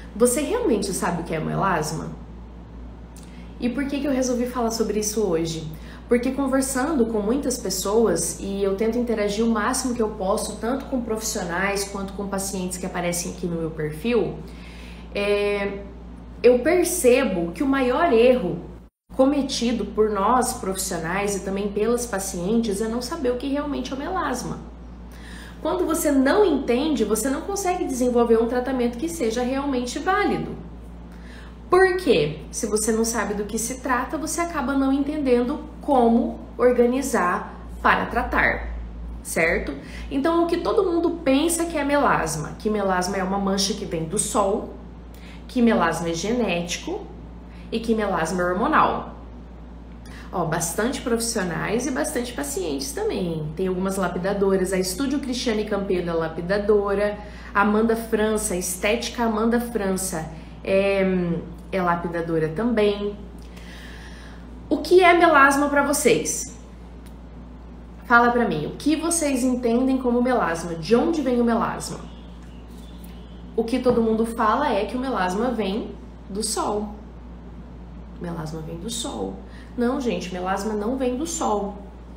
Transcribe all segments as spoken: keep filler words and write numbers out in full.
Você realmente sabe o que é melasma? E por que que eu resolvi falar sobre isso hoje? Porque conversando com muitas pessoas, e eu tento interagir o máximo que eu posso, tanto com profissionais quanto com pacientes que aparecem aqui no meu perfil, é, eu percebo que o maior erro cometido por nós profissionais e também pelas pacientes é não saber o que realmente é o melasma. Quando você não entende, você não consegue desenvolver um tratamento que seja realmente válido. Por quê? Se você não sabe do que se trata, você acaba não entendendo como organizar para tratar, certo? Então, o que todo mundo pensa que é melasma, que melasma é uma mancha que vem do sol, que melasma é genético e que melasma é hormonal. Ó, bastante profissionais e bastante pacientes também. Tem algumas lapidadoras, a Estúdio Cristiane Campelo é lapidadora, Amanda França, Estética Amanda França é, é lapidadora também. O que é melasma para vocês? Fala pra mim, o que vocês entendem como melasma? De onde vem o melasma? O que todo mundo fala é que o melasma vem do sol. O melasma vem do sol. Não, gente, melasma não vem do sol.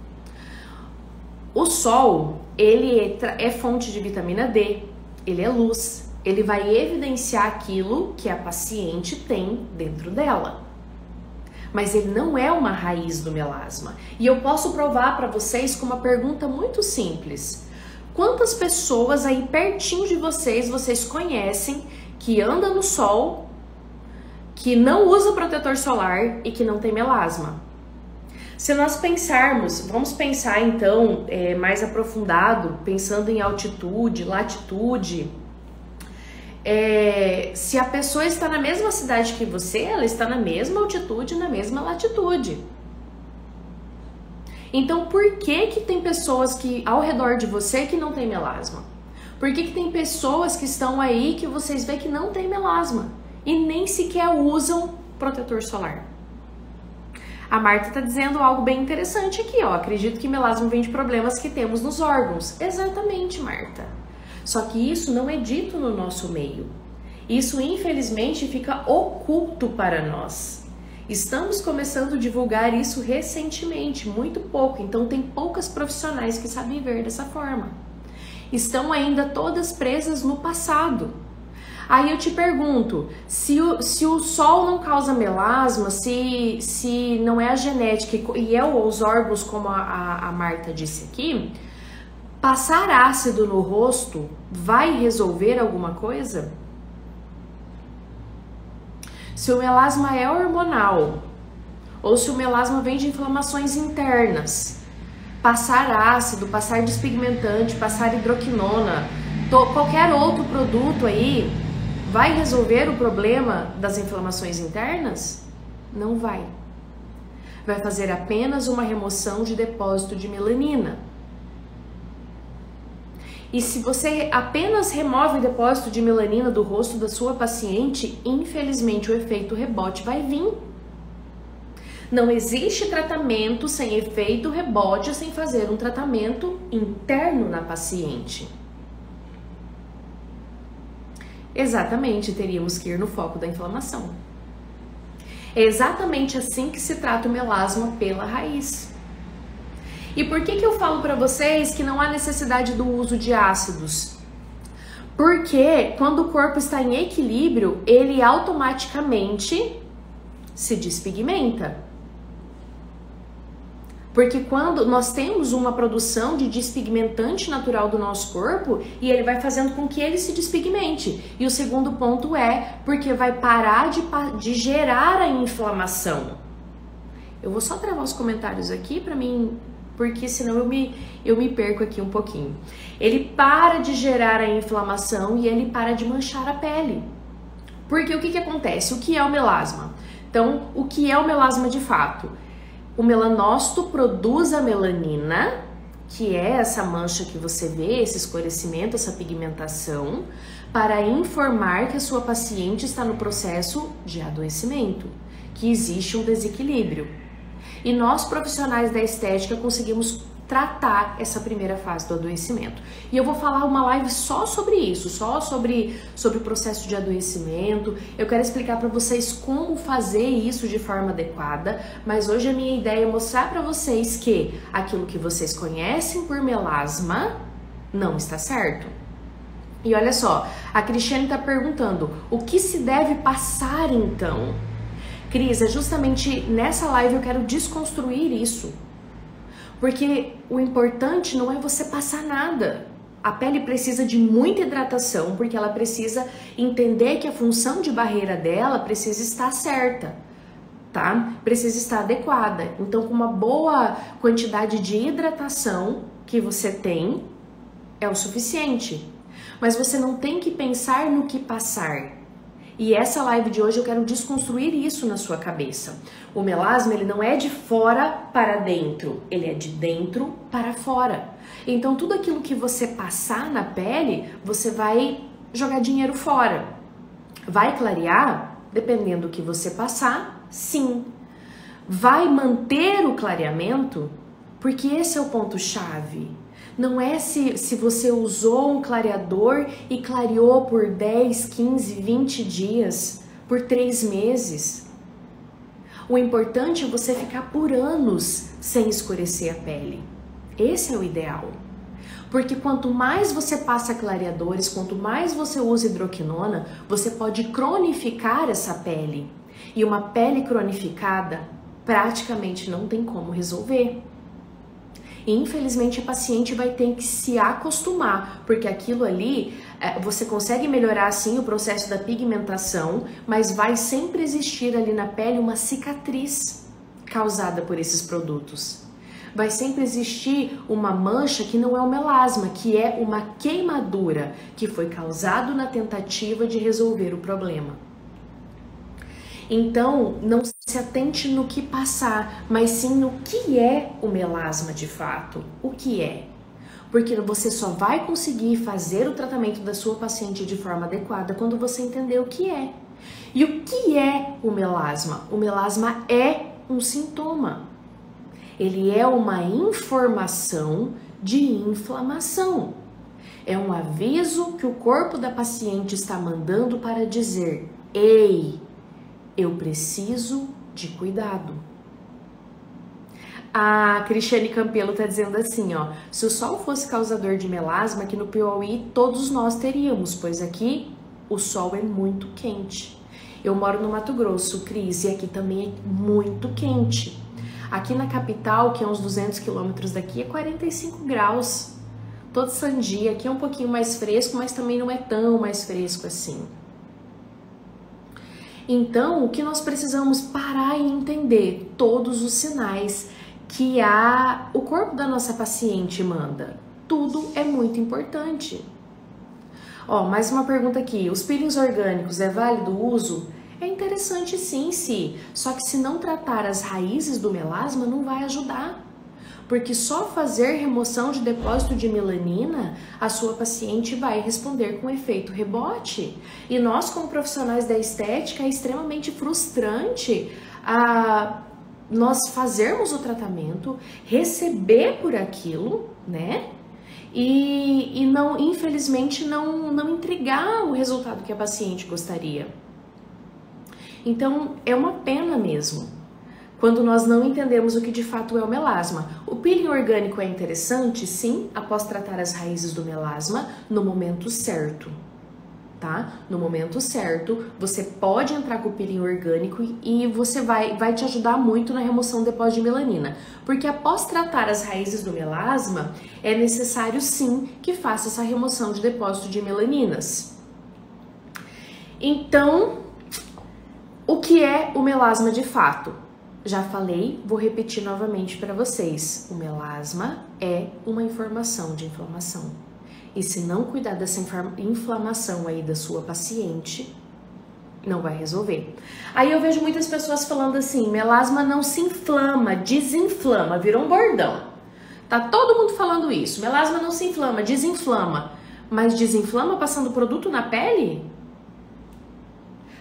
O sol, ele é fonte de vitamina D, ele é luz, ele vai evidenciar aquilo que a paciente tem dentro dela. Mas ele não é uma raiz do melasma. E eu posso provar para vocês com uma pergunta muito simples. Quantas pessoas aí pertinho de vocês, vocês conhecem, que anda no sol, que não usa protetor solar e que não tem melasma? Se nós pensarmos, vamos pensar então é, mais aprofundado, pensando em altitude, latitude, é, se a pessoa está na mesma cidade que você, ela está na mesma altitude, na mesma latitude. Então, por que que tem pessoas que ao redor de você que não tem melasma? Por que que tem pessoas que estão aí que vocês veem que não tem melasma e nem sequer usam protetor solar? A Marta está dizendo algo bem interessante aqui, ó. Acredito que melasma vem de problemas que temos nos órgãos. Exatamente, Marta. Só que isso não é dito no nosso meio. Isso, infelizmente, fica oculto para nós. Estamos começando a divulgar isso recentemente, muito pouco. Então, tem poucas profissionais que sabem ver dessa forma. Estão ainda todas presas no passado. Aí eu te pergunto, se o, se o sol não causa melasma, se, se não é a genética e é os órgãos, como a, a, a Marta disse aqui, passar ácido no rosto vai resolver alguma coisa? Se o melasma é hormonal, ou se o melasma vem de inflamações internas, passar ácido, passar despigmentante, passar hidroquinona, to, qualquer outro produto aí, vai resolver o problema das inflamações internas? Não vai. Vai fazer apenas uma remoção de depósito de melanina. E se você apenas remove o depósito de melanina do rosto da sua paciente, infelizmente o efeito rebote vai vir. Não existe tratamento sem efeito rebote, sem fazer um tratamento interno na paciente. Exatamente, teríamos que ir no foco da inflamação. É exatamente assim que se trata o melasma pela raiz. E por que que eu falo para vocês que não há necessidade do uso de ácidos? Porque quando o corpo está em equilíbrio, ele automaticamente se despigmenta. Porque quando nós temos uma produção de despigmentante natural do nosso corpo, e ele vai fazendo com que ele se despigmente. E o segundo ponto é porque vai parar de, de gerar a inflamação. Eu vou só travar os comentários aqui para mim, porque senão eu me, eu me perco aqui um pouquinho. Ele para de gerar a inflamação e ele para de manchar a pele. Porque o que que acontece? O que é o melasma? Então, o que é o melasma de fato? O melanócito produz a melanina, que é essa mancha que você vê, esse escurecimento, essa pigmentação, para informar que a sua paciente está no processo de adoecimento, que existe um desequilíbrio. E nós, profissionais da estética, conseguimos tratar essa primeira fase do adoecimento. E eu vou falar uma live só sobre isso, só sobre, sobre o processo de adoecimento. Eu quero explicar para vocês como fazer isso de forma adequada, mas hoje a minha ideia é mostrar para vocês que aquilo que vocês conhecem por melasma não está certo. E olha só, a Cristiane está perguntando, o que se deve passar então? Cris, é justamente nessa live eu quero desconstruir isso. Porque o importante não é você passar nada. A pele precisa de muita hidratação, porque ela precisa entender que a função de barreira dela precisa estar certa, tá? Precisa estar adequada. Então, com uma boa quantidade de hidratação que você tem, é o suficiente. Mas você não tem que pensar no que passar. E essa live de hoje eu quero desconstruir isso na sua cabeça. O melasma, ele não é de fora para dentro, ele é de dentro para fora. Então tudo aquilo que você passar na pele, você vai jogar dinheiro fora. Vai clarear? Dependendo do que você passar, sim. Vai manter o clareamento? Porque esse é o ponto-chave. Não é se, se você usou um clareador e clareou por dez, quinze, vinte dias, por três meses. O importante é você ficar por anos sem escurecer a pele. Esse é o ideal. Porque quanto mais você passa clareadores, quanto mais você usa hidroquinona, você pode cronificar essa pele. E uma pele cronificada praticamente não tem como resolver. E infelizmente a paciente vai ter que se acostumar, porque aquilo ali, você consegue melhorar sim o processo da pigmentação, mas vai sempre existir ali na pele uma cicatriz causada por esses produtos. Vai sempre existir uma mancha que não é o melasma, que é uma queimadura que foi causado na tentativa de resolver o problema. Então, não se atente no que passar, mas sim no que é o melasma de fato. O que é? Porque você só vai conseguir fazer o tratamento da sua paciente de forma adequada quando você entender o que é. E o que é o melasma? O melasma é um sintoma. Ele é uma informação de inflamação. É um aviso que o corpo da paciente está mandando para dizer: ei, eu preciso de cuidado. A Cristiane Campelo está dizendo assim, ó, se o sol fosse causador de melasma, aqui no Piauí todos nós teríamos, pois aqui o sol é muito quente. Eu moro no Mato Grosso, Cris, e aqui também é muito quente. Aqui na capital, que é uns duzentos quilômetros daqui, é quarenta e cinco graus. Todo sandia, aqui é um pouquinho mais fresco, mas também não é tão mais fresco assim. Então, o que nós precisamos parar e entender? Todos os sinais que a, o corpo da nossa paciente manda. Tudo é muito importante. Ó, mais uma pergunta aqui. Os peelings orgânicos, é válido o uso? É interessante sim, sim. Só que se não tratar as raízes do melasma, não vai ajudar. Porque só fazer remoção de depósito de melanina, a sua paciente vai responder com efeito rebote. E nós, como profissionais da estética, é extremamente frustrante a nós fazermos o tratamento, receber por aquilo, né? E, e não, infelizmente, não, não entregar o resultado que a paciente gostaria. Então, é uma pena mesmo, quando nós não entendemos o que de fato é o melasma. O peeling orgânico é interessante, sim, após tratar as raízes do melasma, no momento certo, tá? No momento certo, você pode entrar com o peeling orgânico e você vai, vai te ajudar muito na remoção do depósito de melanina. Porque após tratar as raízes do melasma, é necessário sim que faça essa remoção de depósito de melaninas. Então, o que é o melasma de fato? Já falei, vou repetir novamente para vocês. O melasma é uma informação de inflamação. E se não cuidar dessa inflamação aí da sua paciente, não vai resolver. Aí eu vejo muitas pessoas falando assim, melasma não se inflama, desinflama, virou um bordão. Tá todo mundo falando isso, melasma não se inflama, desinflama. Mas desinflama passando produto na pele?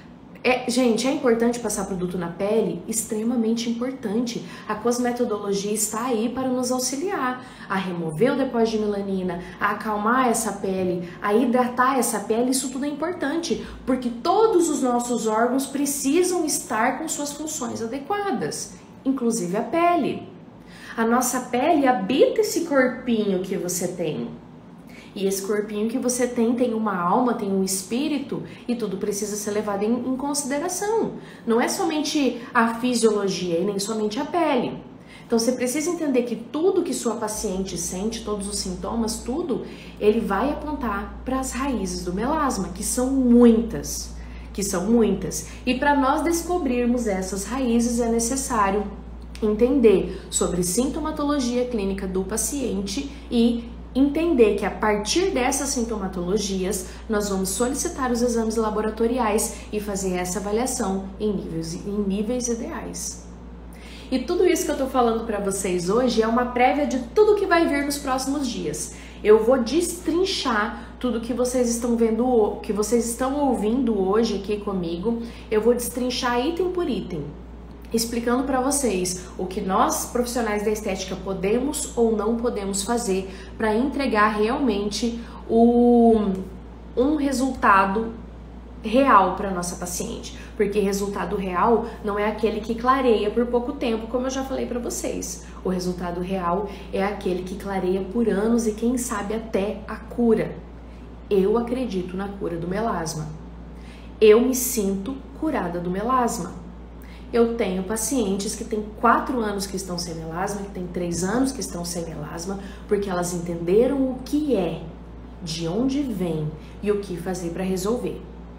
É, gente, é importante passar produto na pele? Extremamente importante. A cosmetodologia está aí para nos auxiliar a remover o depósito de melanina, a acalmar essa pele, a hidratar essa pele. Isso tudo é importante, porque todos os nossos órgãos precisam estar com suas funções adequadas, inclusive a pele. A nossa pele habita esse corpinho que você tem. E esse corpinho que você tem, tem uma alma, tem um espírito, e tudo precisa ser levado em, em consideração. Não é somente a fisiologia e nem somente a pele. Então você precisa entender que tudo que sua paciente sente, todos os sintomas, tudo, ele vai apontar para as raízes do melasma, que são muitas, que são muitas. E para nós descobrirmos essas raízes é necessário entender sobre sintomatologia clínica do paciente e entender que a partir dessas sintomatologias nós vamos solicitar os exames laboratoriais e fazer essa avaliação em níveis, em níveis ideais. E tudo isso que eu tô falando para vocês hoje é uma prévia de tudo que vai vir nos próximos dias. Eu vou destrinchar tudo que vocês estão vendo, que vocês estão ouvindo hoje aqui comigo. Eu vou destrinchar item por item, explicando para vocês o que nós, profissionais da estética, podemos ou não podemos fazer para entregar realmente o, um resultado real para nossa paciente. Porque resultado real não é aquele que clareia por pouco tempo, como eu já falei para vocês. O resultado real é aquele que clareia por anos e quem sabe até a cura. Eu acredito na cura do melasma. Eu me sinto curada do melasma. Eu tenho pacientes que têm quatro anos que estão sem melasma, que têm três anos que estão sem melasma, porque elas entenderam o que é, de onde vem e o que fazer para resolver.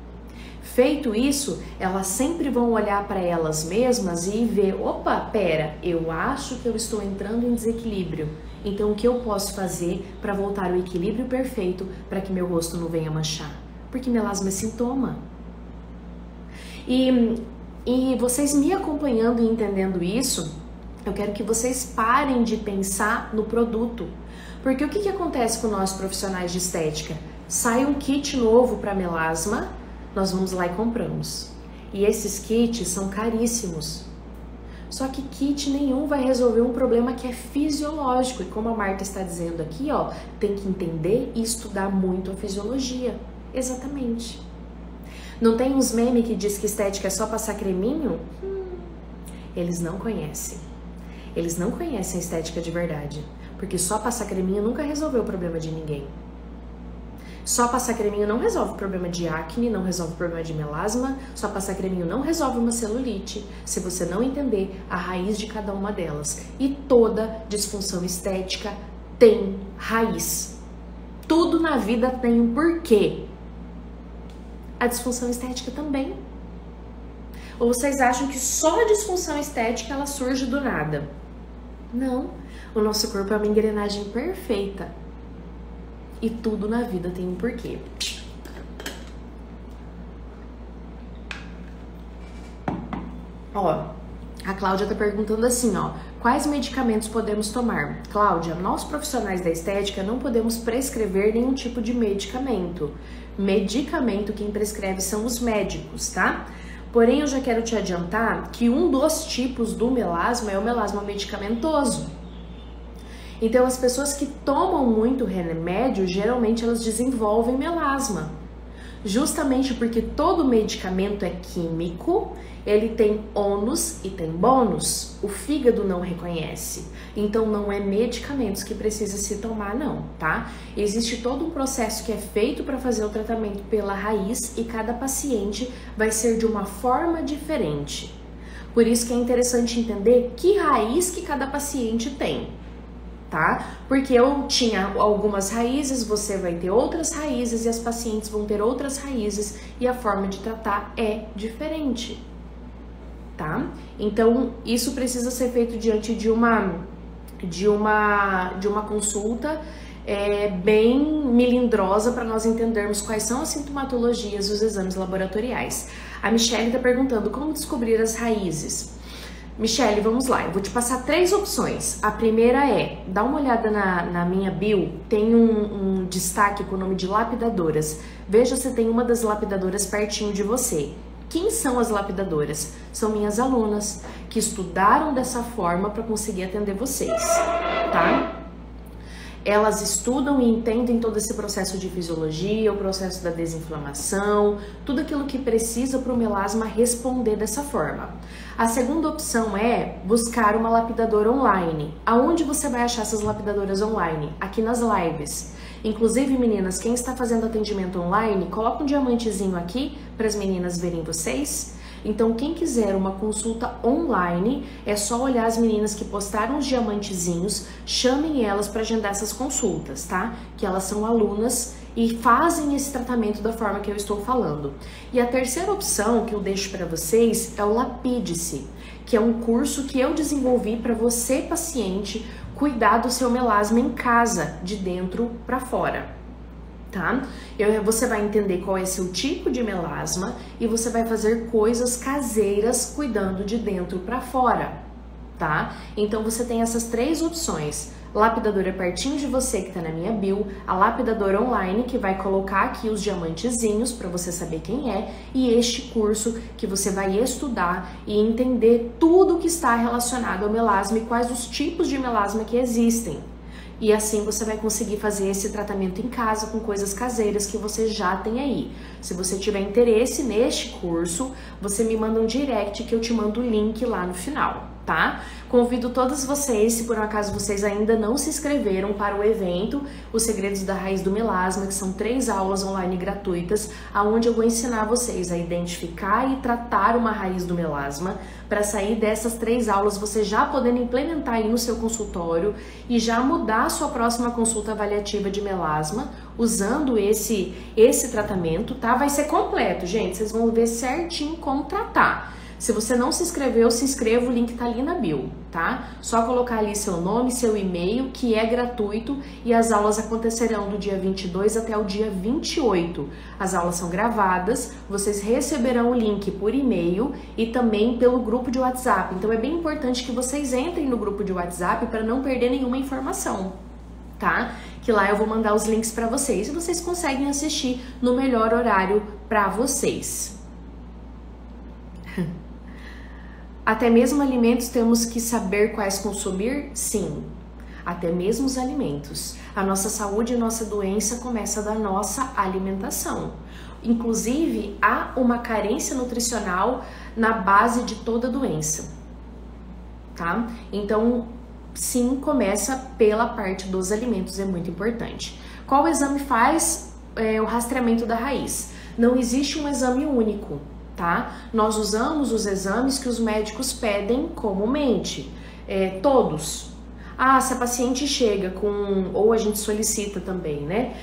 Feito isso, elas sempre vão olhar para elas mesmas e ver, opa, pera, eu acho que eu estou entrando em desequilíbrio. Então o que eu posso fazer para voltar ao equilíbrio perfeito para que meu rosto não venha manchar? Porque melasma é sintoma. E... E vocês me acompanhando e entendendo isso, eu quero que vocês parem de pensar no produto. Porque o que, que acontece com nós profissionais de estética? Sai um kit novo para melasma, nós vamos lá e compramos. E esses kits são caríssimos. Só que kit nenhum vai resolver um problema que é fisiológico. E como a Marta está dizendo aqui, ó, tem que entender e estudar muito a fisiologia. Exatamente. Não tem uns memes que diz que estética é só passar creminho? Hum, eles não conhecem. Eles não conhecem a estética de verdade. Porque só passar creminho nunca resolveu o problema de ninguém. Só passar creminho não resolve o problema de acne, não resolve o problema de melasma. Só passar creminho não resolve uma celulite, se você não entender a raiz de cada uma delas. E toda disfunção estética tem raiz. Tudo na vida tem um porquê. A disfunção estética também. Ou vocês acham que só a disfunção estética ela surge do nada? Não. O nosso corpo é uma engrenagem perfeita. E tudo na vida tem um porquê. Ó, a Cláudia tá perguntando assim, ó. Quais medicamentos podemos tomar? Cláudia, nós profissionais da estética não podemos prescrever nenhum tipo de medicamento. Medicamento quem prescreve são os médicos, tá? Porém, eu já quero te adiantar que um dos tipos do melasma é o melasma medicamentoso. Então, as pessoas que tomam muito remédio, geralmente elas desenvolvem melasma. Justamente porque todo medicamento é químico, ele tem ônus e tem bônus. O fígado não reconhece. Então, não é medicamentos que precisa se tomar, não, tá? Existe todo um processo que é feito para fazer o tratamento pela raiz e cada paciente vai ser de uma forma diferente. Por isso que é interessante entender que raiz que cada paciente tem. Tá? Porque eu tinha algumas raízes, você vai ter outras raízes e as pacientes vão ter outras raízes e a forma de tratar é diferente, tá? Então, isso precisa ser feito diante de uma, de uma, de uma consulta é, bem melindrosa para nós entendermos quais são as sintomatologias dos exames laboratoriais. A Michelle está perguntando como descobrir as raízes. Michelle, vamos lá, eu vou te passar três opções. A primeira é, dá uma olhada na, na minha bio, tem um, um destaque com o nome de lapidadoras. Veja se tem uma das lapidadoras pertinho de você. quem são as lapidadoras? São minhas alunas que estudaram dessa forma para conseguir atender vocês, tá? Elas estudam e entendem todo esse processo de fisiologia, o processo da desinflamação, tudo aquilo que precisa para o melasma responder dessa forma. A segunda opção é buscar uma lapidadora online. Aonde você vai achar essas lapidadoras online? Aqui nas lives. Inclusive, meninas, quem está fazendo atendimento online, coloca um diamantezinho aqui para as meninas verem vocês. Então, quem quiser uma consulta online, é só olhar as meninas que postaram os diamantezinhos, chamem elas para agendar essas consultas, tá? Que elas são alunas e fazem esse tratamento da forma que eu estou falando. E a terceira opção que eu deixo para vocês é o Lapide-se, que é um curso que eu desenvolvi para você, paciente, cuidar do seu melasma em casa, de dentro para fora. Tá? Eu, você vai entender qual é seu tipo de melasma e você vai fazer coisas caseiras cuidando de dentro para fora, tá? Então você tem essas três opções: lapidadora pertinho de você que tá na minha bio, a lapidadora online que vai colocar aqui os diamantezinhos para você saber quem é, e este curso que você vai estudar e entender tudo que está relacionado ao melasma e quais os tipos de melasma que existem. E assim você vai conseguir fazer esse tratamento em casa com coisas caseiras que você já tem aí. Se você tiver interesse neste curso, você me manda um direct que eu te mando o link lá no final, tá? Convido todas vocês, se por um acaso vocês ainda não se inscreveram para o evento Os Segredos da Raiz do Melasma, que são três aulas online gratuitas, onde eu vou ensinar vocês a identificar e tratar uma raiz do melasma, para sair dessas três aulas você já podendo implementar aí no seu consultório e já mudar a sua próxima consulta avaliativa de melasma usando esse, esse tratamento, tá? Vai ser completo, gente, vocês vão ver certinho como tratar. Se você não se inscreveu, se inscreva, o link tá ali na bio, tá? Só colocar ali seu nome, seu e-mail, que é gratuito, e as aulas acontecerão do dia vinte e dois até o dia vinte e oito. As aulas são gravadas, vocês receberão o link por e-mail e também pelo grupo de WhatsApp. Então é bem importante que vocês entrem no grupo de WhatsApp para não perder nenhuma informação, tá? Que lá eu vou mandar os links para vocês e vocês conseguem assistir no melhor horário para vocês. Até mesmo alimentos temos que saber quais consumir? Sim, até mesmo os alimentos. A nossa saúde e a nossa doença começa da nossa alimentação. Inclusive, há uma carência nutricional na base de toda doença, tá? Então, sim, começa pela parte dos alimentos, é muito importante. Qual exame faz é, o rastreamento da raiz? Não existe um exame único, tá? Nós usamos os exames que os médicos pedem comumente, é, todos. Ah, se a paciente chega com, ou a gente solicita também, né?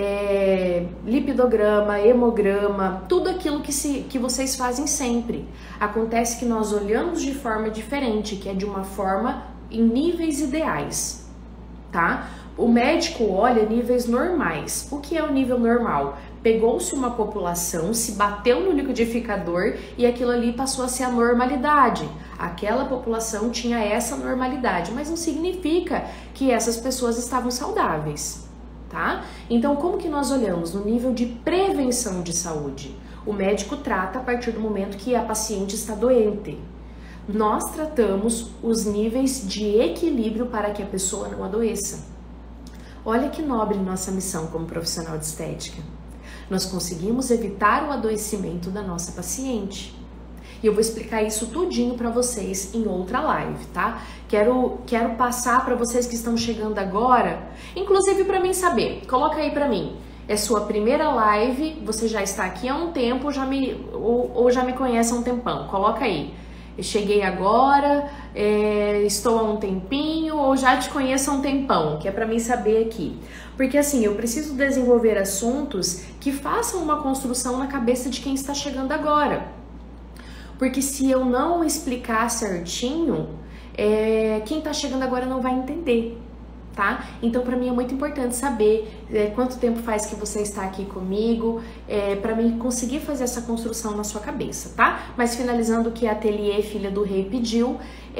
É, lipidograma, hemograma, tudo aquilo que, se, que vocês fazem sempre. Acontece que nós olhamos de forma diferente, que é de uma forma em níveis ideais, tá? O médico olha níveis normais. O que é o nível normal? Pegou-se uma população, se bateu no liquidificador e aquilo ali passou a ser a normalidade. Aquela população tinha essa normalidade, mas não significa que essas pessoas estavam saudáveis, tá? Então, como que nós olhamos? No nível de prevenção de saúde. O médico trata a partir do momento que a paciente está doente. Nós tratamos os níveis de equilíbrio para que a pessoa não adoeça. Olha que nobre nossa missão como profissional de estética. Nós conseguimos evitar o adoecimento da nossa paciente. E eu vou explicar isso tudinho para vocês em outra live, tá? Quero, quero passar para vocês que estão chegando agora, inclusive para mim saber. Coloca aí para mim. É sua primeira live, você já está aqui há um tempo já me, ou, ou já me conhece há um tempão. Coloca aí. Eu cheguei agora, é, estou há um tempinho ou já te conheço há um tempão, que é para mim saber aqui. Porque assim, eu preciso desenvolver assuntos que façam uma construção na cabeça de quem está chegando agora. Porque se eu não explicar certinho, é, quem está chegando agora não vai entender, tá? Então, para mim é muito importante saber é, quanto tempo faz que você está aqui comigo, é, para mim conseguir fazer essa construção na sua cabeça, tá? Mas finalizando o que a Ateliê Filha do Rei pediu,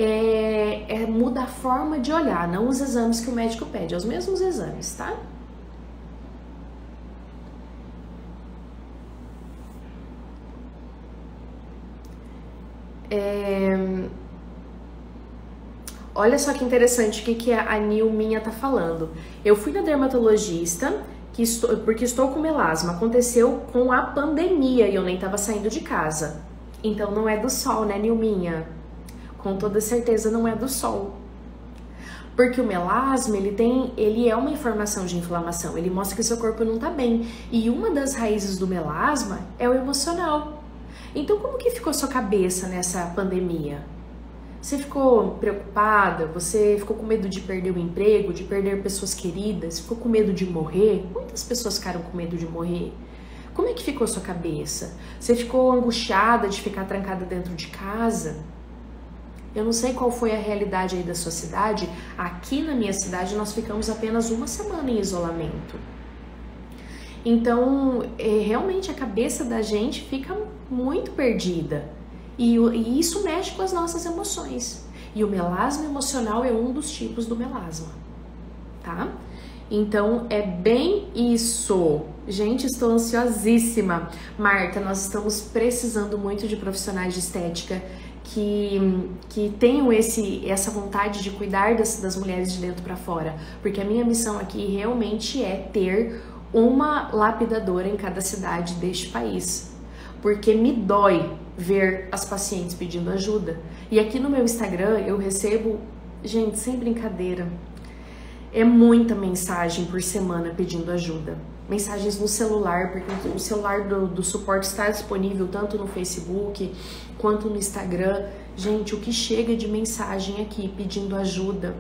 é, é, muda a forma de olhar, não os exames que o médico pede, é os mesmos exames, tá? É... Olha só que interessante o que, que a Nilminha tá falando. Eu fui na dermatologista que estou, porque estou com melasma. Aconteceu com a pandemia e eu nem tava saindo de casa. Então não é do sol, né, Nilminha? Com toda certeza não é do sol. Porque o melasma, ele tem, ele é uma informação de inflamação. Ele mostra que seu corpo não tá bem. E uma das raízes do melasma é o emocional. Então como que ficou sua cabeça nessa pandemia? Você ficou preocupada? Você ficou com medo de perder o emprego, de perder pessoas queridas? Ficou com medo de morrer? Muitas pessoas ficaram com medo de morrer. Como é que ficou sua cabeça? Você ficou angustiada de ficar trancada dentro de casa? Eu não sei qual foi a realidade aí da sua cidade. Aqui na minha cidade nós ficamos apenas uma semana em isolamento. Então, é, realmente a cabeça da gente fica muito perdida. E, e isso mexe com as nossas emoções. E o melasma emocional é um dos tipos do melasma, tá? Então, é bem isso. Gente, estou ansiosíssima. Marta, nós estamos precisando muito de profissionais de estética que, que tenham esse, essa vontade de cuidar das, das mulheres de dentro para fora. Porque a minha missão aqui realmente é ter uma lapidadora em cada cidade deste país. Porque me dói ver as pacientes pedindo ajuda. E aqui no meu Instagram eu recebo, gente, sem brincadeira, é muita mensagem por semana pedindo ajuda. Mensagens no celular, porque o celular do, do suporte está disponível tanto no Facebook quanto no Instagram. Gente, o que chega de mensagem aqui pedindo ajuda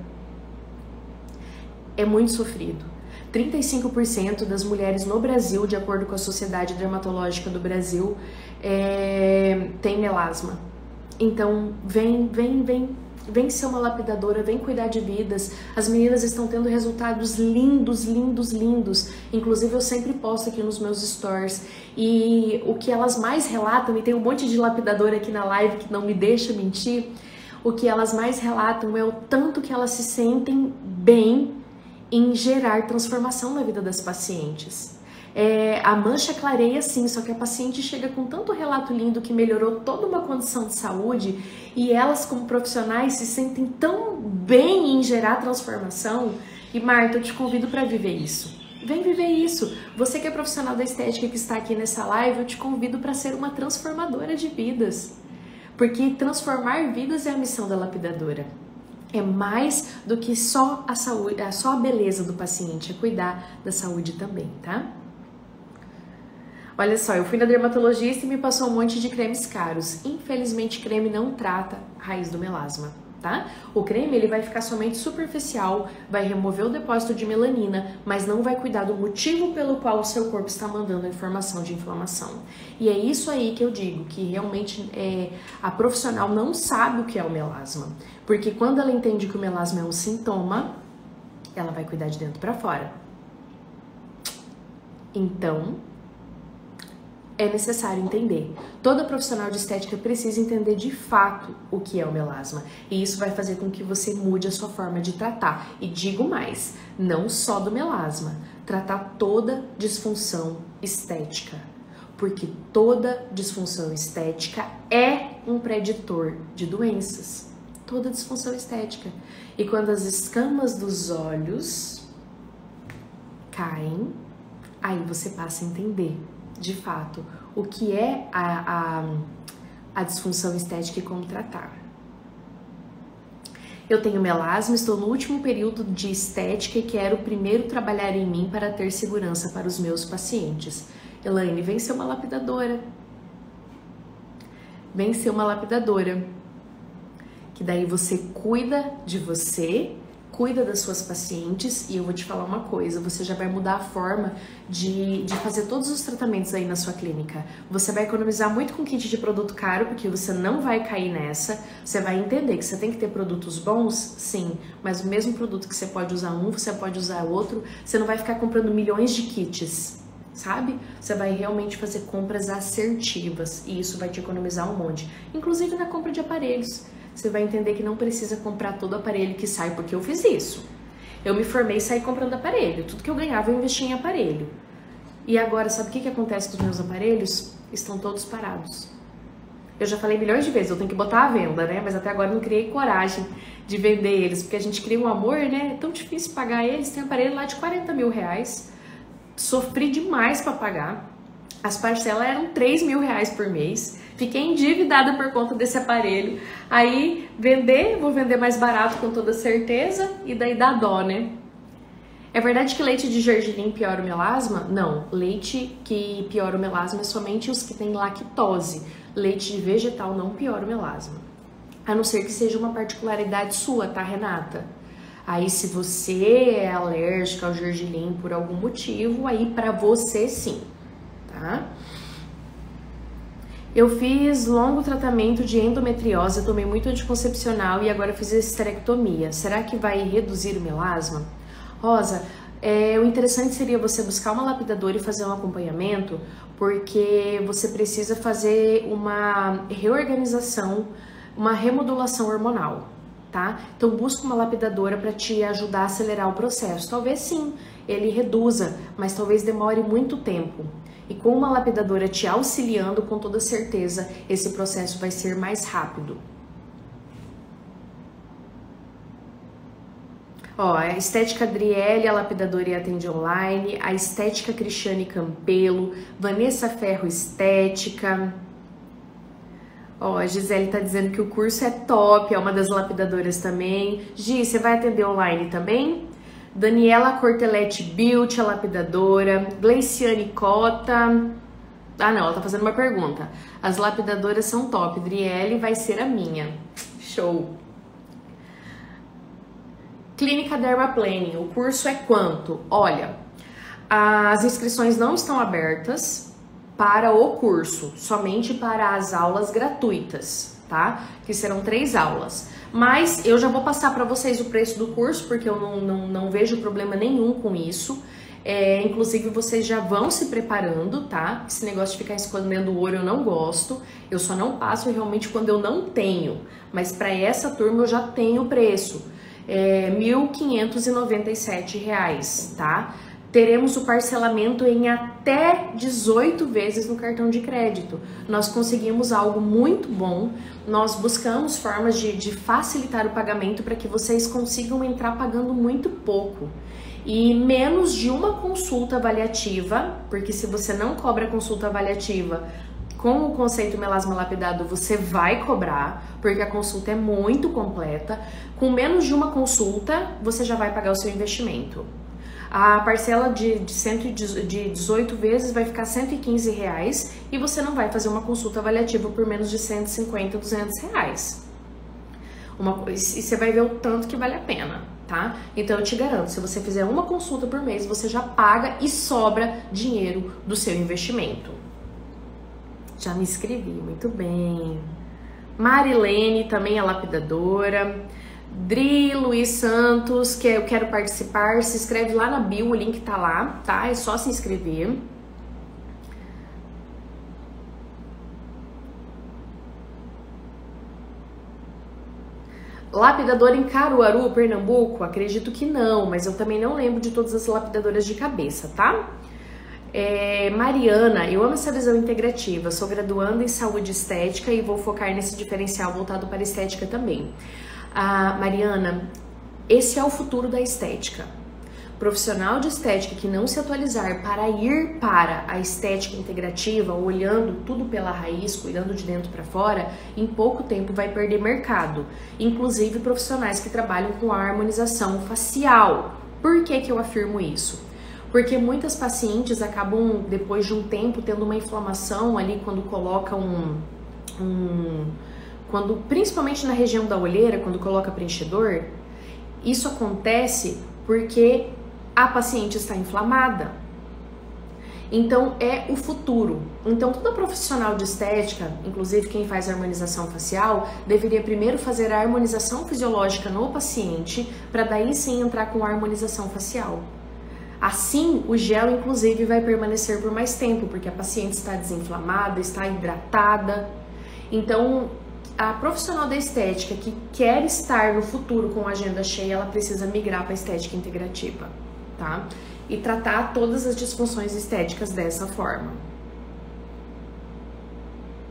é muito sofrido. trinta e cinco por cento das mulheres no Brasil, de acordo com a Sociedade Dermatológica do Brasil, é, tem melasma. Então, vem, vem, vem, vem ser uma lapidadora, vem cuidar de vidas. As meninas estão tendo resultados lindos, lindos, lindos. Inclusive, eu sempre posto aqui nos meus stories. E o que elas mais relatam, e tem um monte de lapidadora aqui na live que não me deixa mentir, o que elas mais relatam é o tanto que elas se sentem bem em gerar transformação na vida das pacientes. É, a mancha clareia sim, só que a paciente chega com tanto relato lindo que melhorou toda uma condição de saúde e elas como profissionais se sentem tão bem em gerar transformação. E Marta, eu te convido para viver isso. Vem viver isso. Você que é profissional da estética que está aqui nessa live, eu te convido para ser uma transformadora de vidas. Porque transformar vidas é a missão da lapidadora. É mais do que só a saúde, só a beleza do paciente, é cuidar da saúde também, tá? Olha só, eu fui na dermatologista e me passou um monte de cremes caros. Infelizmente, creme não trata a raiz do melasma, tá? O creme, ele vai ficar somente superficial, vai remover o depósito de melanina, mas não vai cuidar do motivo pelo qual o seu corpo está mandando a informação de inflamação. E é isso aí que eu digo, que realmente é, a profissional não sabe o que é o melasma. Porque quando ela entende que o melasma é um sintoma, ela vai cuidar de dentro para fora. Então, é necessário entender. Toda profissional de estética precisa entender de fato o que é o melasma. E isso vai fazer com que você mude a sua forma de tratar. E digo mais, não só do melasma, tratar toda disfunção estética. Porque toda disfunção estética é um preditor de doenças. Toda disfunção estética. E quando as escamas dos olhos caem, aí você passa a entender, de fato, o que é a, a, a disfunção estética e como tratar. Eu tenho melasma, estou no último período de estética e quero primeiro trabalhar em mim para ter segurança para os meus pacientes. Elaine, vem ser uma lapidadora. Vem ser uma lapidadora. Que daí você cuida de você, cuida das suas pacientes e eu vou te falar uma coisa, você já vai mudar a forma de, de fazer todos os tratamentos aí na sua clínica. Você vai economizar muito com kit de produto caro, porque você não vai cair nessa, você vai entender que você tem que ter produtos bons, sim, mas o mesmo produto que você pode usar um, você pode usar outro, você não vai ficar comprando milhões de kits, sabe? Você vai realmente fazer compras assertivas e isso vai te economizar um monte, inclusive na compra de aparelhos. Você vai entender que não precisa comprar todo aparelho que sai, porque eu fiz isso. Eu me formei e saí comprando aparelho. Tudo que eu ganhava eu investia em aparelho. E agora, sabe o que, que acontece com os meus aparelhos? Estão todos parados. Eu já falei milhões de vezes, eu tenho que botar à venda, né? Mas até agora eu não criei coragem de vender eles, porque a gente cria um amor, né? É tão difícil pagar eles. Tem aparelho lá de quarenta mil reais. Sofri demais para pagar. As parcelas eram três mil reais por mês. Fiquei endividada por conta desse aparelho. Aí, vender, vou vender mais barato com toda certeza. E daí dá dó, né? É verdade que leite de gergelim piora o melasma? Não, leite que piora o melasma é somente os que têm lactose. Leite de vegetal não piora o melasma. A não ser que seja uma particularidade sua, tá, Renata? Aí, se você é alérgica ao gergelim por algum motivo, aí pra você sim, tá? Eu fiz longo tratamento de endometriose, tomei muito anticoncepcional e agora fiz esterectomia. Será que vai reduzir o melasma? Rosa, é, o interessante seria você buscar uma lapidadora e fazer um acompanhamento, porque você precisa fazer uma reorganização, uma remodulação hormonal, tá? Então busca uma lapidadora para te ajudar a acelerar o processo. Talvez sim, ele reduza, mas talvez demore muito tempo. E com uma lapidadora te auxiliando, com toda certeza, esse processo vai ser mais rápido. Ó, a Estética Adriele, a lapidadora e atende online, a Estética Cristiane Campelo, Vanessa Ferro Estética. Ó, a Gisele tá dizendo que o curso é top, é uma das lapidadoras também. Gi, você vai atender online também? Daniela Cortelete Beauty, a lapidadora. Gleiciane Cota. Ah, não, ela tá fazendo uma pergunta. As lapidadoras são top, Adriele vai ser a minha. Show! Clínica Dermaplaning, o curso é quanto? Olha, as inscrições não estão abertas para o curso, somente para as aulas gratuitas, tá? Que serão três aulas. Mas eu já vou passar para vocês o preço do curso, porque eu não, não, não vejo problema nenhum com isso. É, inclusive, vocês já vão se preparando, tá? Esse negócio de ficar escondendo o ouro eu não gosto. Eu só não passo realmente quando eu não tenho. Mas para essa turma eu já tenho o preço. É mil quinhentos e noventa e sete reais, tá? Teremos o parcelamento em até dezoito vezes no cartão de crédito. Nós conseguimos algo muito bom, nós buscamos formas de, de facilitar o pagamento para que vocês consigam entrar pagando muito pouco. E menos de uma consulta avaliativa, porque se você não cobra consulta avaliativa, com o conceito melasma lapidado você vai cobrar, porque a consulta é muito completa. Com menos de uma consulta, você já vai pagar o seu investimento. A parcela de, de, cento, de dezoito vezes vai ficar cento e quinze reais e você não vai fazer uma consulta avaliativa por menos de cento e cinquenta, duzentos reais. Uma, e você vai ver o tanto que vale a pena, tá? Então eu te garanto, se você fizer uma consulta por mês, você já paga e sobra dinheiro do seu investimento. Já me inscrevi, muito bem. Marilene, também é lapidadora. Dri Luiz Santos, que eu quero participar, se inscreve lá na bio, o link tá lá, tá? É só se inscrever. Lapidadora em Caruaru, Pernambuco? Acredito que não, mas eu também não lembro de todas as lapidadoras de cabeça, tá? É, Mariana, eu amo essa visão integrativa, sou graduanda em saúde estética e vou focar nesse diferencial voltado para a estética também. Ah, Mariana, esse é o futuro da estética. Profissional de estética que não se atualizar para ir para a estética integrativa, olhando tudo pela raiz, cuidando de dentro para fora, em pouco tempo vai perder mercado. Inclusive profissionais que trabalham com a harmonização facial. Por que que eu afirmo isso? Porque muitas pacientes acabam, depois de um tempo, tendo uma inflamação ali quando coloca um... um quando, principalmente na região da olheira, quando coloca preenchedor, isso acontece porque a paciente está inflamada. Então, é o futuro. Então, toda profissional de estética, inclusive quem faz harmonização facial, deveria primeiro fazer a harmonização fisiológica no paciente, para daí sim entrar com a harmonização facial. Assim, o gel, inclusive, vai permanecer por mais tempo, porque a paciente está desinflamada, está hidratada. Então, a profissional da estética que quer estar no futuro com a agenda cheia, ela precisa migrar para a estética integrativa, tá? E tratar todas as disfunções estéticas dessa forma.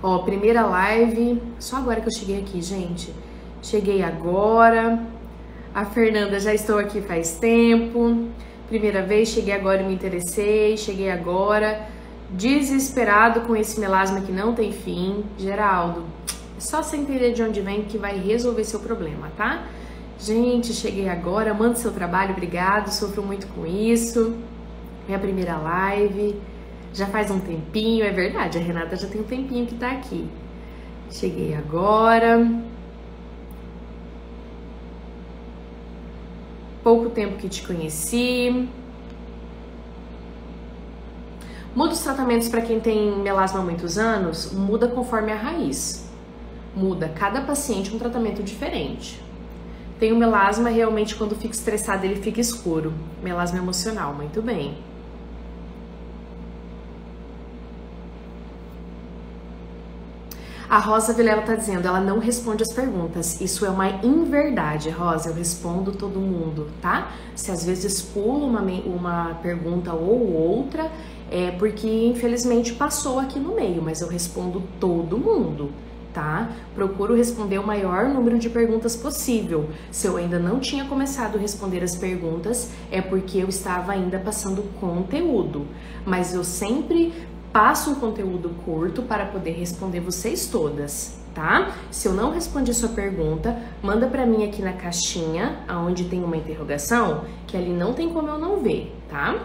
Ó, primeira live, só agora que eu cheguei aqui, gente. Cheguei agora. A Fernanda, já estou aqui faz tempo. Primeira vez, cheguei agora e me interessei. Cheguei agora. Desesperado com esse melasma que não tem fim. Geraldo, é só você entender de onde vem que vai resolver seu problema, tá? Gente, cheguei agora. Manda seu trabalho, obrigado. Sofro muito com isso. Minha primeira live. Já faz um tempinho, é verdade. A Renata já tem um tempinho que tá aqui. Cheguei agora. Pouco tempo que te conheci. Muda os tratamentos para quem tem melasma há muitos anos? Muda conforme a raiz. Muda. Cada paciente um tratamento diferente. Tem o melasma, realmente, quando fica estressado, ele fica escuro. Melasma emocional, muito bem. A Rosa Vilela tá dizendo, ela não responde as perguntas. Isso é uma inverdade, Rosa. Eu respondo todo mundo, tá? Se às vezes pulo uma, uma pergunta ou outra, é porque infelizmente passou aqui no meio, mas eu respondo todo mundo, tá? Procuro responder o maior número de perguntas possível. Se eu ainda não tinha começado a responder as perguntas, é porque eu estava ainda passando conteúdo. Mas eu sempre passo um conteúdo curto para poder responder vocês todas, tá? Se eu não respondi sua pergunta, manda para mim aqui na caixinha, onde tem uma interrogação, que ali não tem como eu não ver, tá?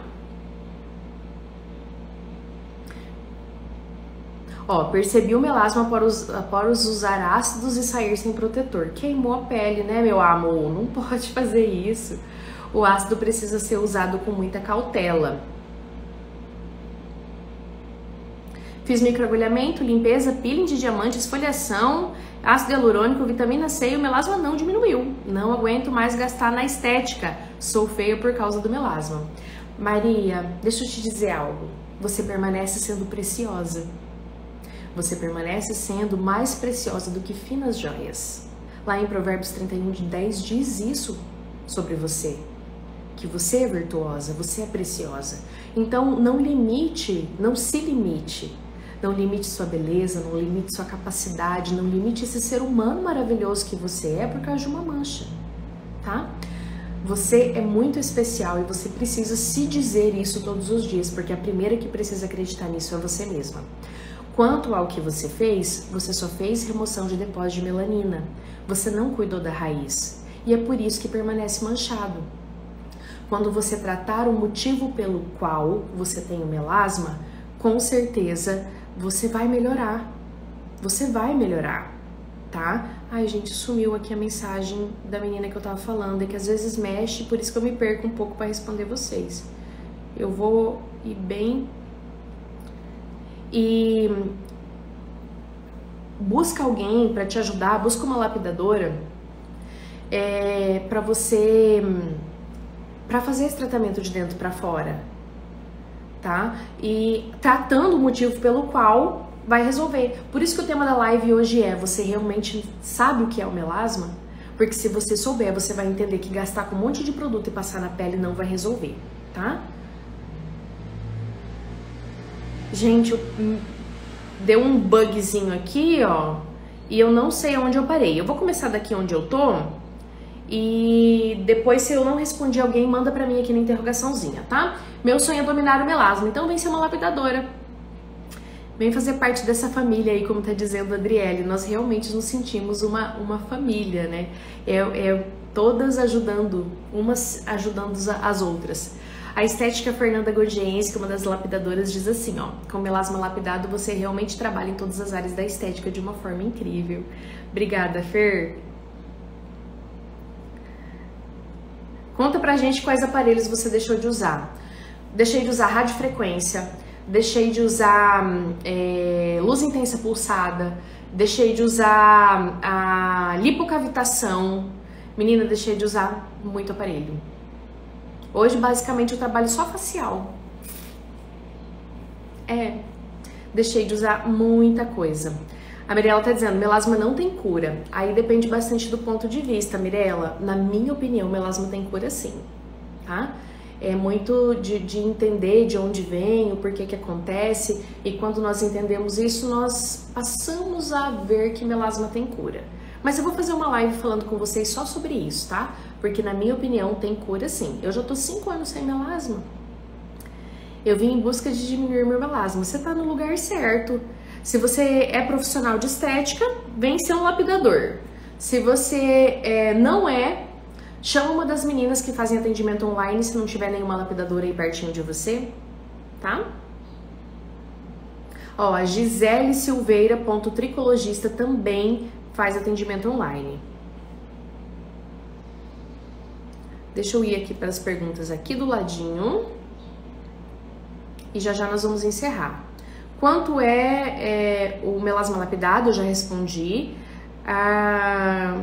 Ó, percebi o melasma após, após usar ácidos e sair sem protetor. Queimou a pele, né, meu amor? Não pode fazer isso. O ácido precisa ser usado com muita cautela. Fiz microagulhamento, limpeza, peeling de diamante, esfoliação, ácido hialurônico, vitamina C e o melasma não diminuiu. Não aguento mais gastar na estética. Sou feia por causa do melasma. Maria, deixa eu te dizer algo. Você permanece sendo preciosa. Você permanece sendo mais preciosa do que finas joias. Lá em Provérbios trinta e um, de dez diz isso sobre você. Que você é virtuosa, você é preciosa. Então não limite, não se limite. Não limite sua beleza, não limite sua capacidade, não limite esse ser humano maravilhoso que você é por causa de uma mancha, tá? Você é muito especial e você precisa se dizer isso todos os dias, porque a primeira que precisa acreditar nisso é você mesma. Quanto ao que você fez, você só fez remoção de depósito de melanina. Você não cuidou da raiz e é por isso que permanece manchado. Quando você tratar o motivo pelo qual você tem o melasma, com certeza você vai melhorar. Você vai melhorar, tá? Ai, gente, sumiu aqui a mensagem da menina que eu tava falando, é que às vezes mexe, por isso que eu me perco um pouco para responder vocês. Eu vou ir bem... E busca alguém para te ajudar, busca uma lapidadora é, para você... para fazer esse tratamento de dentro para fora, tá? E tratando o motivo pelo qual vai resolver. Por isso que o tema da live hoje é: você realmente sabe o que é o melasma? Porque se você souber, você vai entender que gastar com um monte de produto e passar na pele não vai resolver, tá? Gente, eu... deu um bugzinho aqui, ó, e eu não sei onde eu parei. Eu vou começar daqui onde eu tô. E depois, se eu não respondi alguém, manda pra mim aqui na interrogaçãozinha, tá? Meu sonho é dominar o melasma, então vem ser uma lapidadora. Vem fazer parte dessa família aí, como tá dizendo a Adriele. Nós realmente nos sentimos uma, uma família, né? É, é todas ajudando, umas ajudando as outras. A estética Fernanda Gordiense, que é uma das lapidadoras, diz assim, ó: com melasma lapidado, você realmente trabalha em todas as áreas da estética de uma forma incrível. Obrigada, Fer. Conta pra gente quais aparelhos você deixou de usar. Deixei de usar radiofrequência, deixei de usar é, luz intensa pulsada, deixei de usar a lipocavitação. Menina, deixei de usar muito aparelho. Hoje, basicamente, eu trabalho só facial. É, deixei de usar muita coisa. A Mirella tá dizendo, melasma não tem cura. Aí depende bastante do ponto de vista, Mirella. Na minha opinião, melasma tem cura sim, tá? é muito de, de entender de onde vem, o porquê que acontece, e quando nós entendemos isso, nós passamos a ver que melasma tem cura. Mas eu vou fazer uma live falando com vocês só sobre isso, tá? Porque na minha opinião tem cura sim. Eu já tô cinco anos sem melasma. Eu vim em busca de diminuir meu melasma. Você tá no lugar certo. Se você é profissional de estética, vem ser um lapidador. Se você é, não é, chama uma das meninas que fazem atendimento online se não tiver nenhuma lapidadora aí pertinho de você, tá? Ó, a Gisele Silveira, ponto tricologista, também faz atendimento online. Deixa eu ir aqui para as perguntas aqui do ladinho. E já já nós vamos encerrar. Quanto é, é o melasma lapidado, eu já respondi. Ah...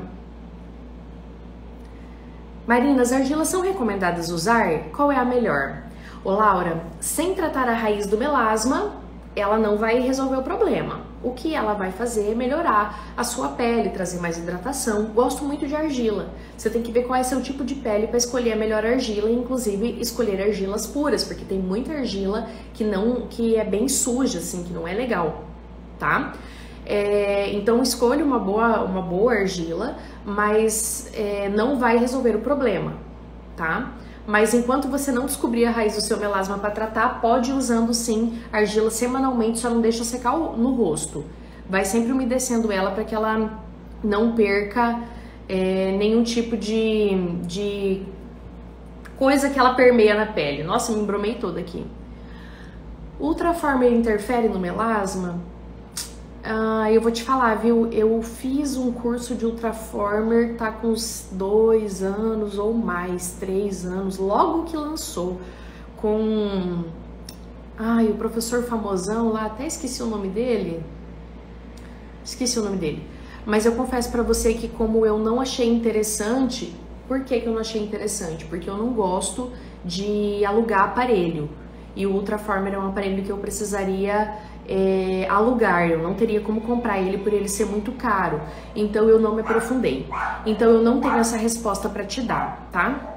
Marina, as argilas são recomendadas usar? Qual é a melhor? Ô Laura, sem tratar a raiz do melasma, ela não vai resolver o problema. O que ela vai fazer é melhorar a sua pele, trazer mais hidratação. Gosto muito de argila. Você tem que ver qual é seu tipo de pele para escolher a melhor argila, e inclusive escolher argilas puras, porque tem muita argila que não, que é bem suja, assim, que não é legal, tá? É, então escolha uma boa, uma boa argila, mas é, não vai resolver o problema, tá? Mas enquanto você não descobrir a raiz do seu melasma para tratar, pode ir usando sim argila semanalmente, só não deixa secar no rosto. Vai sempre umedecendo ela para que ela não perca é, nenhum tipo de, de coisa que ela permeia na pele. Nossa, me embromei toda aqui. O Ultraformer interfere no melasma? Ah, eu vou te falar, viu? Eu fiz um curso de Ultraformer, tá com uns dois anos ou mais, três anos, logo que lançou, com... Ai, o professor famosão lá, até esqueci o nome dele. Esqueci o nome dele. Mas eu confesso pra você que como eu não achei interessante... Por que que eu não achei interessante? Porque eu não gosto de alugar aparelho. E o Ultraformer é um aparelho que eu precisaria... É, alugar, eu não teria como comprar ele por ele ser muito caro, então eu não me aprofundei, então eu não tenho essa resposta para te dar, tá?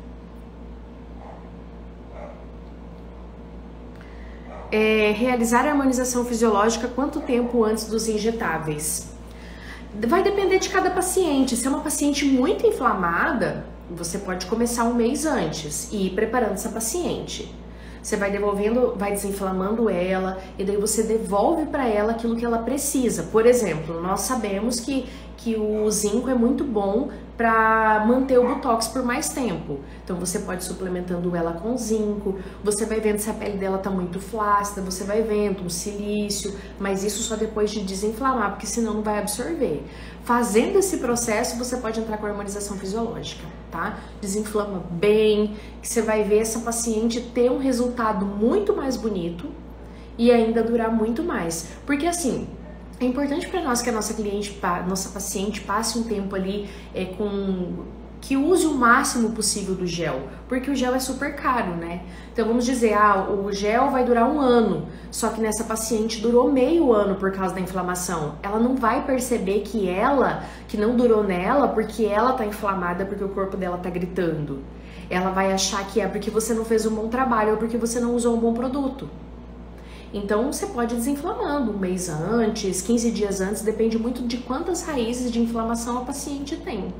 É, realizar a harmonização fisiológica quanto tempo antes dos injetáveis? Vai depender de cada paciente. Se é uma paciente muito inflamada, você pode começar um mês antes e ir preparando essa paciente. Você vai devolvendo, vai desinflamando ela e daí você devolve para ela aquilo que ela precisa. Por exemplo, nós sabemos que, que o zinco é muito bom para manter o botox por mais tempo. Então você pode ir suplementando ela com zinco, você vai vendo se a pele dela tá muito flácida, você vai vendo um silício, mas isso só depois de desinflamar, porque senão não vai absorver. Fazendo esse processo, você pode entrar com a harmonização fisiológica, tá? Desinflama bem, que você vai ver essa paciente ter um resultado muito mais bonito e ainda durar muito mais. Porque assim, é importante para nós que a nossa cliente, nossa paciente passe um tempo ali é, com... que use o máximo possível do gel, porque o gel é super caro, né? Então vamos dizer, ah, o gel vai durar um ano, só que nessa paciente durou meio ano por causa da inflamação. Ela não vai perceber que ela, que não durou nela, porque ela tá inflamada, porque o corpo dela tá gritando. Ela vai achar que é porque você não fez um bom trabalho ou porque você não usou um bom produto. Então você pode ir desinflamando um mês antes, quinze dias antes, depende muito de quantas raízes de inflamação a paciente tem.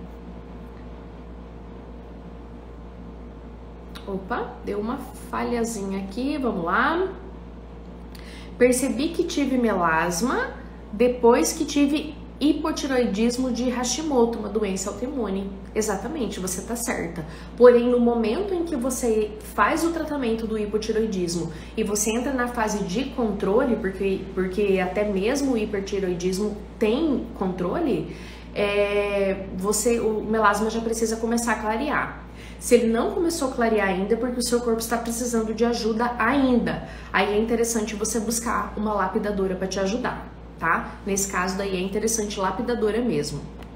Opa, deu uma falhazinha aqui, vamos lá. Percebi que tive melasma depois que tive hipotiroidismo de Hashimoto, uma doença autoimune. Exatamente, você tá certa. Porém, no momento em que você faz o tratamento do hipotiroidismo e você entra na fase de controle, porque, porque até mesmo o hipertiroidismo tem controle, é, você, o melasma já precisa começar a clarear. Se ele não começou a clarear ainda, é porque o seu corpo está precisando de ajuda ainda. Aí é interessante você buscar uma lapidadora para te ajudar, tá? Nesse caso daí é interessante lapidadora mesmo.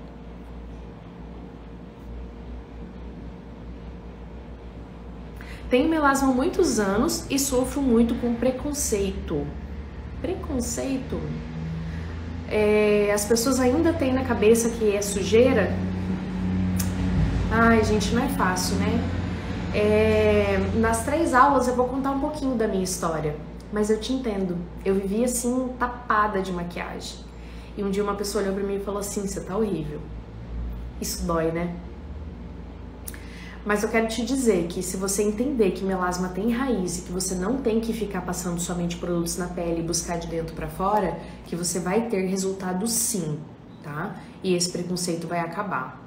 Tenho melasma há muitos anos e sofro muito com preconceito. Preconceito? É, as pessoas ainda têm na cabeça que é sujeira? Ai, gente, não é fácil, né? É, nas três aulas eu vou contar um pouquinho da minha história, mas eu te entendo. Eu vivia assim, tapada de maquiagem. E um dia uma pessoa olhou pra mim e falou assim: você tá horrível. Isso dói, né? Mas eu quero te dizer que se você entender que melasma tem raiz e que você não tem que ficar passando somente produtos na pele e buscar de dentro pra fora, que você vai ter resultado sim, tá? E esse preconceito vai acabar.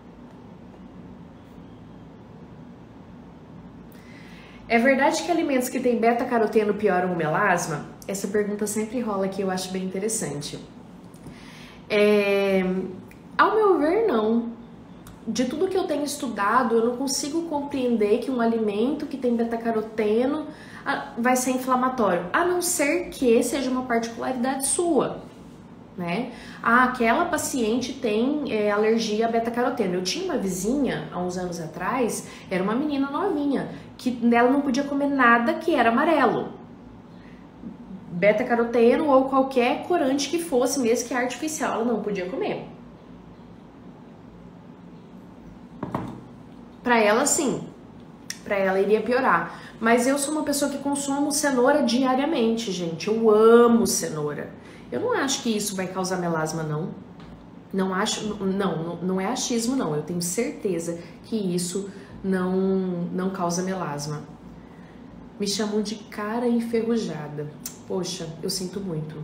É verdade que alimentos que têm beta-caroteno pioram o melasma? Essa pergunta sempre rola aqui, eu acho bem interessante. É... Ao meu ver, não. De tudo que eu tenho estudado, eu não consigo compreender que um alimento que tem beta-caroteno vai ser inflamatório, a não ser que seja uma particularidade sua, né? Ah, aquela paciente tem é, alergia a beta-caroteno. Eu tinha uma vizinha, há uns anos atrás, era uma menina novinha, que ela não podia comer nada que era amarelo. Beta-caroteno ou qualquer corante que fosse, mesmo que artificial, ela não podia comer. Pra ela, sim. Pra ela iria piorar. Mas eu sou uma pessoa que consumo cenoura diariamente, gente. Eu amo cenoura. Eu não acho que isso vai causar melasma, não. Não acho, não, não é achismo, não. Eu tenho certeza que isso não, não causa melasma. Me chamam de cara enferrujada. Poxa, eu sinto muito.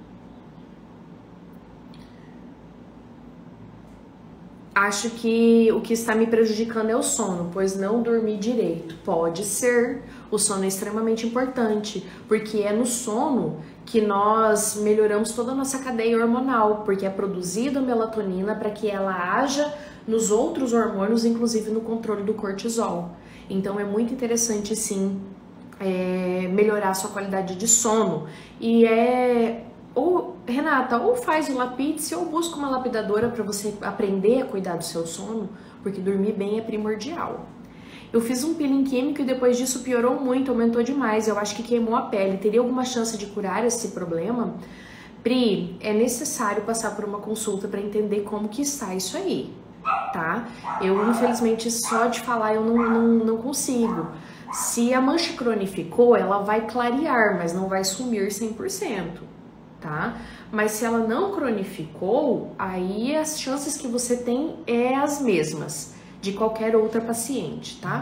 Acho que o que está me prejudicando é o sono, pois não dormi direito. Pode ser. O sono é extremamente importante, porque é no sono que nós melhoramos toda a nossa cadeia hormonal, porque é produzida a melatonina para que ela haja nos outros hormônios, inclusive no controle do cortisol. Então é muito interessante, sim, é, melhorar a sua qualidade de sono. E é... Ou, Renata, ou faz o lapide ou busca uma lapidadora para você aprender a cuidar do seu sono, porque dormir bem é primordial. Eu fiz um peeling químico e depois disso piorou muito, aumentou demais. Eu acho que queimou a pele. Teria alguma chance de curar esse problema? Pri, é necessário passar por uma consulta para entender como que está isso aí, tá? Eu, infelizmente, só de falar eu não, não, não consigo. Se a mancha cronificou, ela vai clarear, mas não vai sumir cem por cento. Tá? Mas se ela não cronificou, aí as chances que você tem é as mesmas de qualquer outra paciente, tá?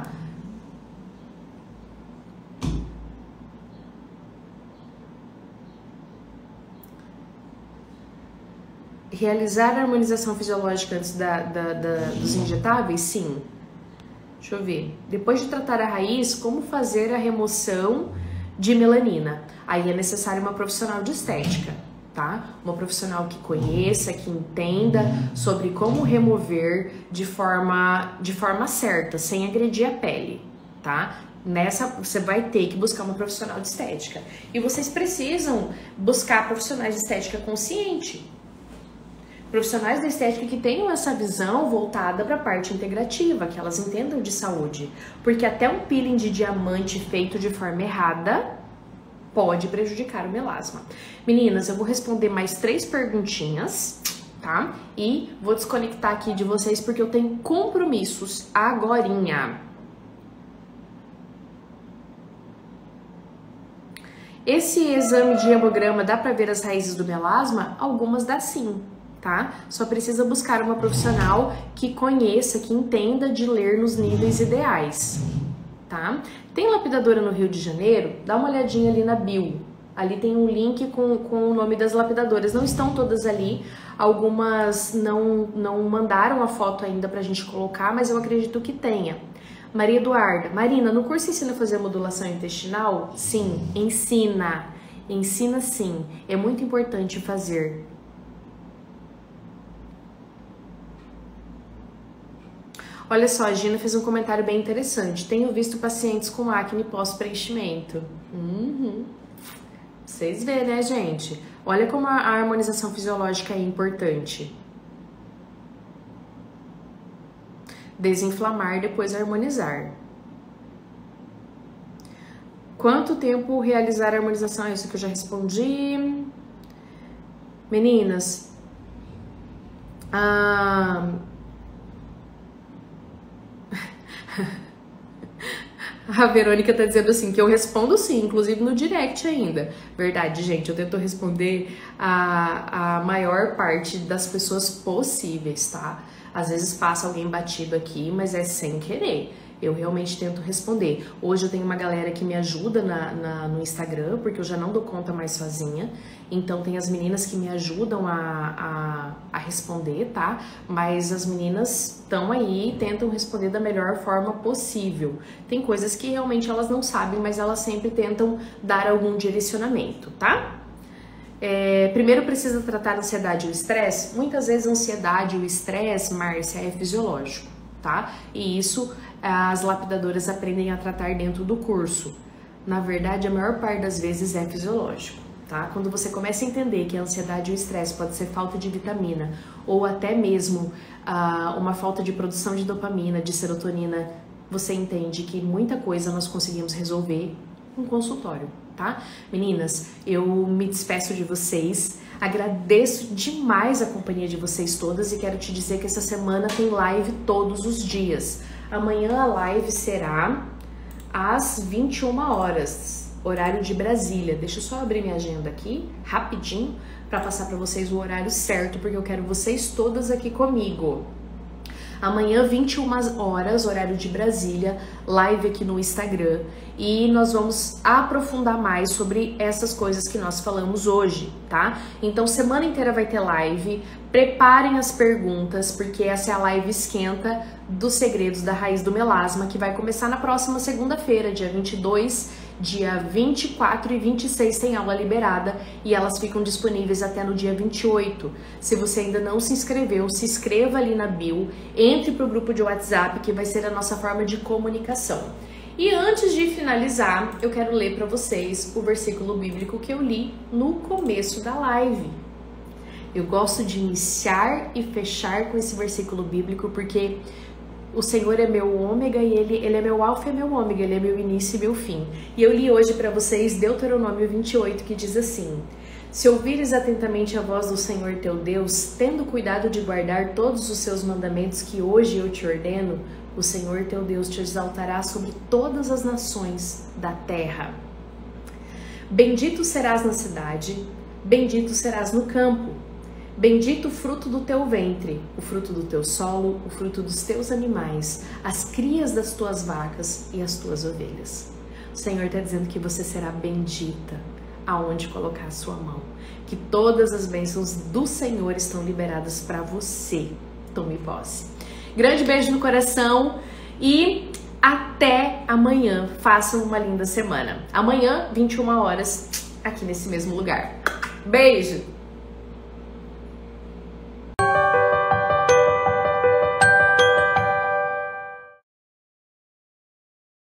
Realizar a harmonização fisiológica antes da, da, da, dos injetáveis? Sim. Deixa eu ver. Depois de tratar a raiz, como fazer a remoção de melanina? Aí é necessário uma profissional de estética, tá? Uma profissional que conheça, que entenda sobre como remover de forma, de forma certa, sem agredir a pele, tá? Nessa, você vai ter que buscar uma profissional de estética. E vocês precisam buscar profissionais de estética consciente. Profissionais da estética que tenham essa visão voltada para a parte integrativa, que elas entendam de saúde. Porque até um peeling de diamante feito de forma errada pode prejudicar o melasma. Meninas, eu vou responder mais três perguntinhas, tá? E vou desconectar aqui de vocês porque eu tenho compromissos agorinha. Esse exame de hemograma dá pra ver as raízes do melasma? Algumas dá sim, tá? Só precisa buscar uma profissional que conheça, que entenda de ler nos níveis ideais, tá? Tem lapidadora no Rio de Janeiro? Dá uma olhadinha ali na bio. Ali tem um link com, com o nome das lapidadoras. Não estão todas ali. Algumas não, não mandaram a foto ainda pra gente colocar, mas eu acredito que tenha. Maria Eduarda. Marina, no curso ensina a fazer modulação intestinal? Sim, ensina. Ensina sim. É muito importante fazer. Olha só, a Gina fez um comentário bem interessante. Tenho visto pacientes com acne pós-preenchimento. Uhum. Vocês vê, né, gente? Olha como a harmonização fisiológica é importante. Desinflamar, depois harmonizar. Quanto tempo realizar a harmonização? Isso que eu já respondi. Meninas, ah... A Verônica tá dizendo assim, que eu respondo sim, inclusive no direct ainda. Verdade, gente, eu tento responder a, a maior parte das pessoas possíveis, tá? Às vezes passa alguém batido aqui, mas é sem querer. Eu realmente tento responder. Hoje eu tenho uma galera que me ajuda na, na, no Instagram, porque eu já não dou conta mais sozinha. Então tem as meninas que me ajudam a, a, a responder, tá? Mas as meninas estão aí e tentam responder da melhor forma possível. Tem coisas que realmente elas não sabem, mas elas sempre tentam dar algum direcionamento, tá? É, primeiro precisa tratar a ansiedade e o estresse. Muitas vezes a ansiedade e o estresse, Márcia, é fisiológico, tá? E isso as lapidadoras aprendem a tratar dentro do curso. Na verdade, a maior parte das vezes é fisiológico, tá? Quando você começa a entender que a ansiedade e o estresse pode ser falta de vitamina ou até mesmo uh, uma falta de produção de dopamina, de serotonina, você entende que muita coisa nós conseguimos resolver em consultório, tá? Meninas, eu me despeço de vocês. Agradeço demais a companhia de vocês todas e quero te dizer que essa semana tem live todos os dias. Amanhã a live será às vinte e uma horas, horário de Brasília. Deixa eu só abrir minha agenda aqui, rapidinho, para passar para vocês o horário certo, porque eu quero vocês todas aqui comigo. Amanhã, vinte e uma horas, horário de Brasília, live aqui no Instagram. E nós vamos aprofundar mais sobre essas coisas que nós falamos hoje, tá? Então, semana inteira vai ter live. Preparem as perguntas, porque essa é a live esquenta dos segredos da raiz do melasma, que vai começar na próxima segunda-feira, dia vinte e dois, dia vinte e quatro e vinte e seis tem aula liberada e elas ficam disponíveis até no dia vinte e oito. Se você ainda não se inscreveu, se inscreva ali na bio, entre pro grupo de WhatsApp, que vai ser a nossa forma de comunicação. E antes de finalizar, eu quero ler para vocês o versículo bíblico que eu li no começo da live. Eu gosto de iniciar e fechar com esse versículo bíblico porque o Senhor é meu ômega e ele, ele é meu alfa e meu ômega, ele é meu início e meu fim. E eu li hoje para vocês Deuteronômio vinte e oito, que diz assim: se ouvires atentamente a voz do Senhor teu Deus, tendo cuidado de guardar todos os seus mandamentos que hoje eu te ordeno, o Senhor teu Deus te exaltará sobre todas as nações da terra. Bendito serás na cidade, bendito serás no campo. Bendito o fruto do teu ventre, o fruto do teu solo, o fruto dos teus animais, as crias das tuas vacas e as tuas ovelhas. O Senhor está dizendo que você será bendita aonde colocar a sua mão. Que todas as bênçãos do Senhor estão liberadas para você. Tome posse. Grande beijo no coração e até amanhã. Façam uma linda semana. Amanhã, vinte e uma horas, aqui nesse mesmo lugar. Beijo!